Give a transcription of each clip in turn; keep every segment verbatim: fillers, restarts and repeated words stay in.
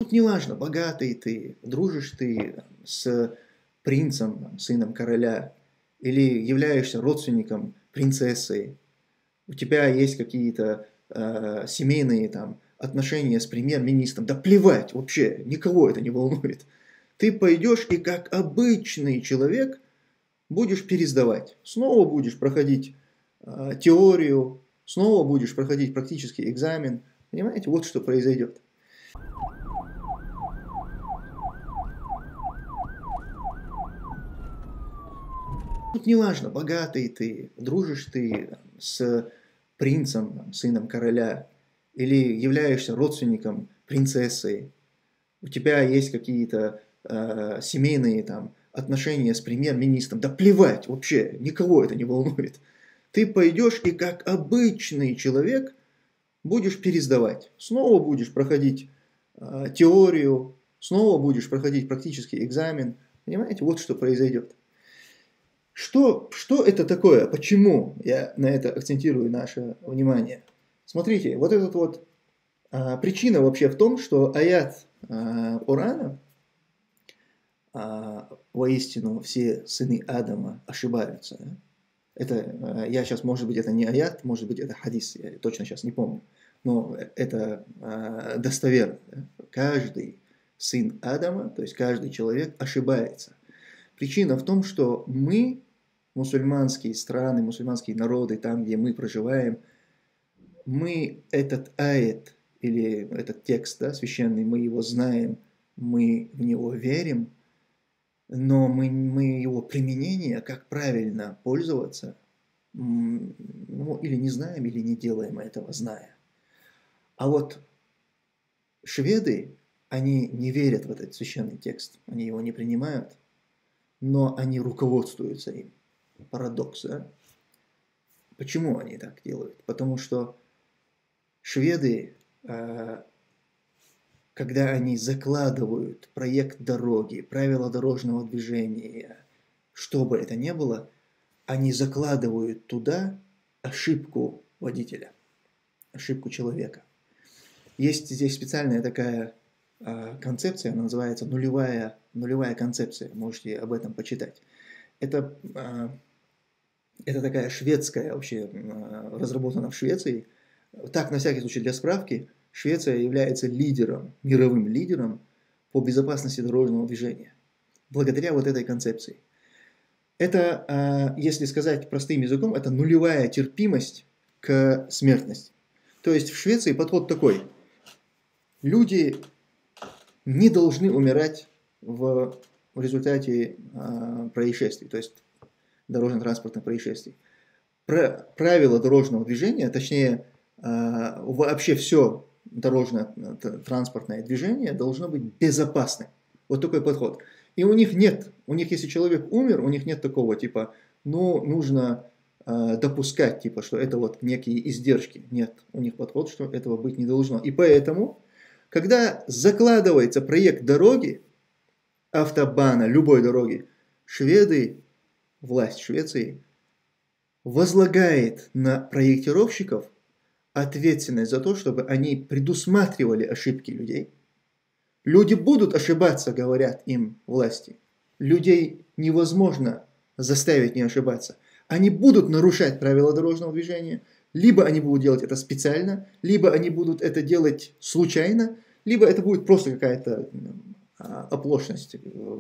Тут неважно, богатый ты, дружишь ты там, с принцем, там, сыном короля, или являешься родственником принцессы, у тебя есть какие-то э, семейные там, отношения с премьер-министром, да плевать вообще, никого это не волнует. Ты пойдешь и как обычный человек будешь пересдавать. Снова будешь проходить э, теорию, снова будешь проходить практический экзамен. Понимаете, вот что произойдет. Тут неважно, богатый ты, дружишь ты там, с принцем, там, сыном короля, или являешься родственником принцессы, у тебя есть какие-то э, семейные там, отношения с премьер-министром, да плевать вообще, никого это не волнует. Ты пойдешь и как обычный человек будешь пересдавать. Снова будешь проходить э, теорию, снова будешь проходить практический экзамен. Понимаете, вот что произойдет. Что, что это такое? Почему я на это акцентирую наше внимание? Смотрите, вот этот вот а, причина вообще в том, что аят а, Корана, а, воистину все сыны Адама ошибаются. Да? Это, а, я сейчас, может быть, это не аят, может быть, это хадис, я точно сейчас не помню, но это а, достоверно. Да? Каждый сын Адама, то есть каждый человек ошибается. Причина в том, что мы, мусульманские страны, мусульманские народы, там, где мы проживаем, мы этот аят или этот текст, да, священный, мы его знаем, мы в него верим, но мы, мы его применение, как правильно пользоваться, ну, или не знаем, или не делаем этого, зная. А вот шведы, они не верят в этот священный текст, они его не принимают, но они руководствуются им. Парадокс, да? Почему они так делают? Потому что шведы, когда они закладывают проект дороги, правила дорожного движения, что бы это ни было, они закладывают туда ошибку водителя, ошибку человека. Есть здесь специальная такая концепция, она называется нулевая, нулевая концепция, можете об этом почитать. Это, это такая шведская, вообще разработана в Швеции. Так, на всякий случай, для справки, Швеция является лидером, мировым лидером по безопасности дорожного движения. Благодаря вот этой концепции. Это, если сказать простым языком, это нулевая терпимость к смертности. То есть в Швеции подход такой. Люди не должны умирать в результате э, происшествий, то есть дорожно-транспортных происшествий. Про, правила дорожного движения, точнее, э, вообще все дорожно-транспортное движение должно быть безопасным. Вот такой подход. И у них нет, у них, если человек умер, у них нет такого, типа, ну, нужно э, допускать, типа, что это вот некие издержки. Нет, у них подход, что этого быть не должно. И поэтому, когда закладывается проект дороги, автобана, любой дороги, шведы, власть Швеции, возлагает на проектировщиков ответственность за то, чтобы они предусматривали ошибки людей. Люди будут ошибаться, говорят им власти. Людей невозможно заставить не ошибаться. Они будут нарушать правила дорожного движения, либо они будут делать это специально, либо они будут это делать случайно, либо это будет просто какая-то оплошность,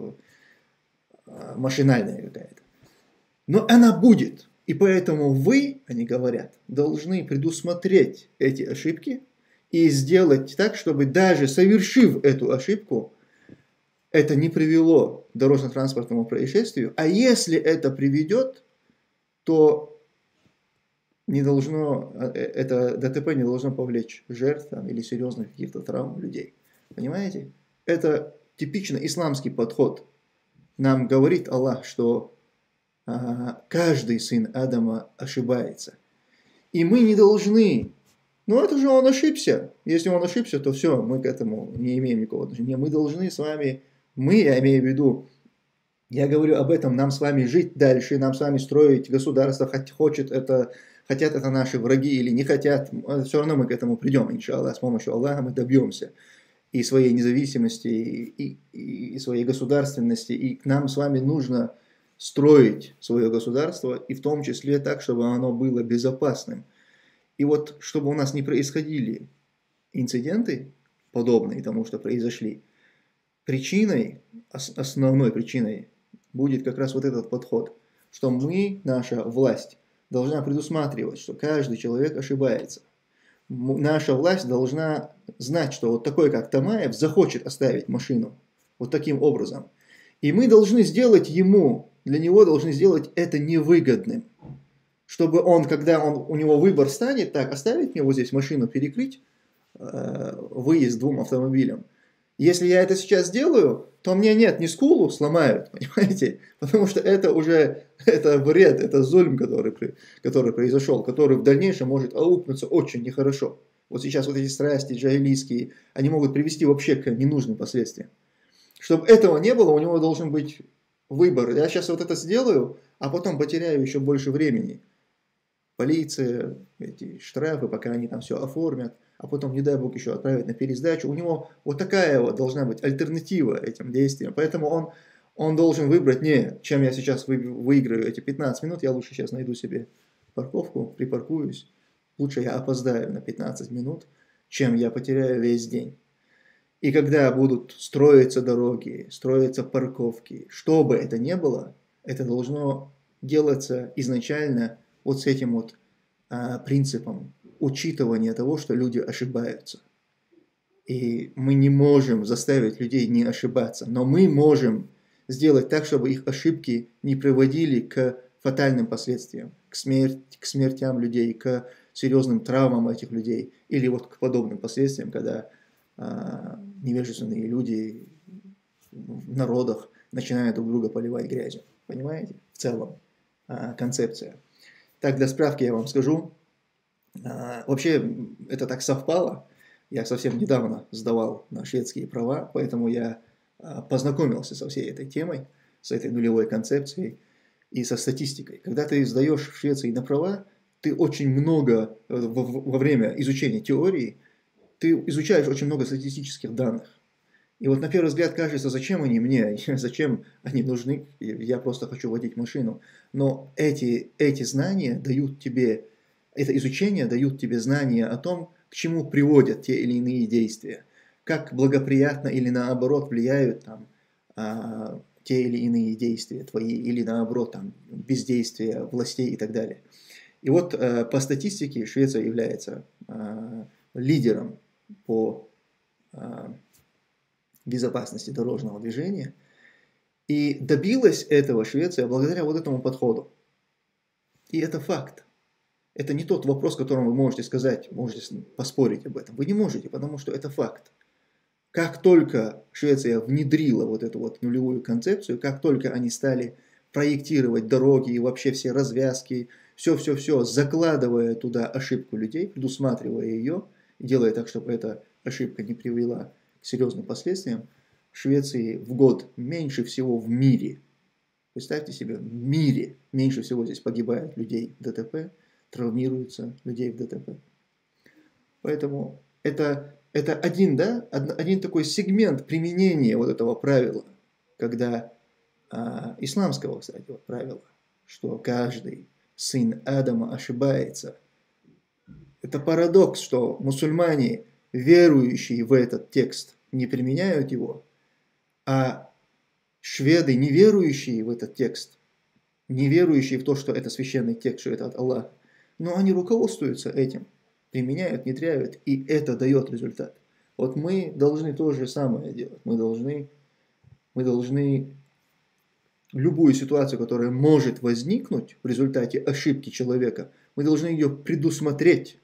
машинальная какая-то. Но она будет. И поэтому вы, они говорят, должны предусмотреть эти ошибки и сделать так, чтобы даже совершив эту ошибку, это не привело к дорожно-транспортному происшествию. А если это приведет, то не должно, это ДТП не должно повлечь жертв там, или серьезных каких-то травм людей. Понимаете? Это типично исламский подход. Нам говорит Аллах, что а, каждый сын Адама ошибается. И мы не должны, ну это же он ошибся. Если он ошибся, то все, мы к этому не имеем никакого отношения. Мы должны с вами, мы, я имею в виду, я говорю об этом, нам с вами жить дальше, нам с вами строить государство, хоть хочет это, хотят это наши враги или не хотят, все равно мы к этому придем, иншаллах, с помощью Аллаха мы добьемся. и своей независимости, и, и, и своей государственности, и к нам с вами нужно строить свое государство, и в том числе так, чтобы оно было безопасным. И вот, чтобы у нас не происходили инциденты, подобные тому, что произошли, причиной, основной причиной будет как раз вот этот подход, что мы, наша власть, должна предусматривать, что каждый человек ошибается. Наша власть должна знать, что вот такой, как Тамаев, захочет оставить машину вот таким образом. И мы должны сделать ему, для него должны сделать это невыгодным. Чтобы он, когда он, у него выбор станет, так, оставить мне вот здесь машину, перекрыть э, выезд двум автомобилям. Если я это сейчас сделаю, то мне нет, не скулу сломают, понимаете? Потому что это уже, это вред, это зульм, который, который произошел, который в дальнейшем может аукнуться очень нехорошо. Вот сейчас вот эти страсти джахилийские, они могут привести вообще к ненужным последствиям. Чтобы этого не было, у него должен быть выбор. Я сейчас вот это сделаю, а потом потеряю еще больше времени. Полиция, эти штрафы, пока они там все оформят, а потом, не дай бог, еще отправить на пересдачу. У него вот такая вот должна быть альтернатива этим действиям. Поэтому он, он должен выбрать, не, чем я сейчас вы, выиграю эти пятнадцать минут, я лучше сейчас найду себе парковку, припаркуюсь. Лучше я опоздаю на пятнадцать минут, чем я потеряю весь день. И когда будут строиться дороги, строиться парковки, что бы это ни было, это должно делаться изначально вот с этим вот а, принципом учитывания того, что люди ошибаются. И мы не можем заставить людей не ошибаться, но мы можем сделать так, чтобы их ошибки не приводили к фатальным последствиям, к, смерти, к смертям людей, к серьезным травмам этих людей, или вот к подобным последствиям, когда а, невежественные люди в народах начинают друг друга поливать грязью. Понимаете? В целом а, концепция. Так, для справки я вам скажу. А, вообще, это так совпало. Я совсем недавно сдавал на шведские права, поэтому я а, познакомился со всей этой темой, с этой нулевой концепцией и со статистикой. Когда ты сдаешь в Швеции на права, ты очень много, во, во время изучения теории, ты изучаешь очень много статистических данных. И вот на первый взгляд кажется, зачем они мне, зачем они нужны, я просто хочу водить машину. Но эти, эти знания дают тебе, это изучение дают тебе знания о том, к чему приводят те или иные действия, как благоприятно или наоборот влияют там, а, те или иные действия твои, или наоборот там, бездействие властей и так далее. И вот а, по статистике Швеция является а, лидером по а, безопасности дорожного движения. И добилась этого Швеция благодаря вот этому подходу. И это факт. Это не тот вопрос, которым вы можете сказать, можете поспорить об этом. Вы не можете, потому что это факт. Как только Швеция внедрила вот эту вот нулевую концепцию, как только они стали проектировать дороги и вообще все развязки, все-все-все, закладывая туда ошибку людей, предусматривая ее, делая так, чтобы эта ошибка не привела к серьезным последствиям, в Швеции в год меньше всего в мире, представьте себе, в мире меньше всего здесь погибает людей в ДТП, травмируются людей в ДТП. Поэтому это, это один, да, один такой сегмент применения вот этого правила, когда а, исламского, кстати, вот правила, что каждый сын Адама ошибается. Это парадокс, что мусульмане, верующие в этот текст, не применяют его, а шведы, не верующие в этот текст, не верующие в то, что это священный текст, что это от Аллаха, но они руководствуются этим, применяют, внедряют, и это дает результат. Вот мы должны то же самое делать. Мы должны, мы должны любую ситуацию, которая может возникнуть в результате ошибки человека, мы должны ее предусмотреть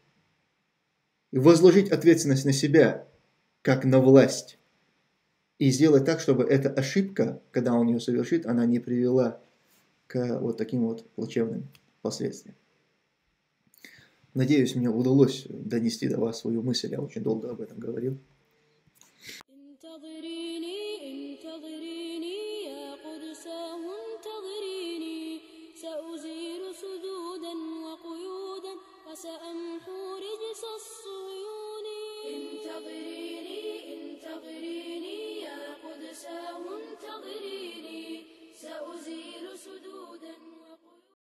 и возложить ответственность на себя, как на власть, и сделать так, чтобы эта ошибка, когда он ее совершит, она не привела к вот таким вот плачевным последствиям. Надеюсь, мне удалось донести до вас свою мысль, я очень долго об этом говорил.